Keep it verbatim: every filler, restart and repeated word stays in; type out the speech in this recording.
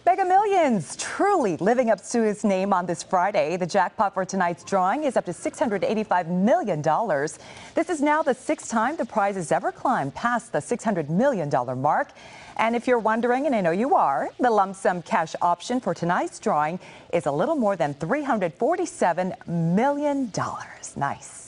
Mega Millions truly living up to its name on this Friday. The jackpot for tonight's drawing is up to six hundred eighty-five million dollars. This is now the sixth time the prize has ever climbed past the six hundred million dollars mark. And if you're wondering, and I know you are, the lump sum cash option for tonight's drawing is a little more than three hundred forty-seven million dollars. Nice.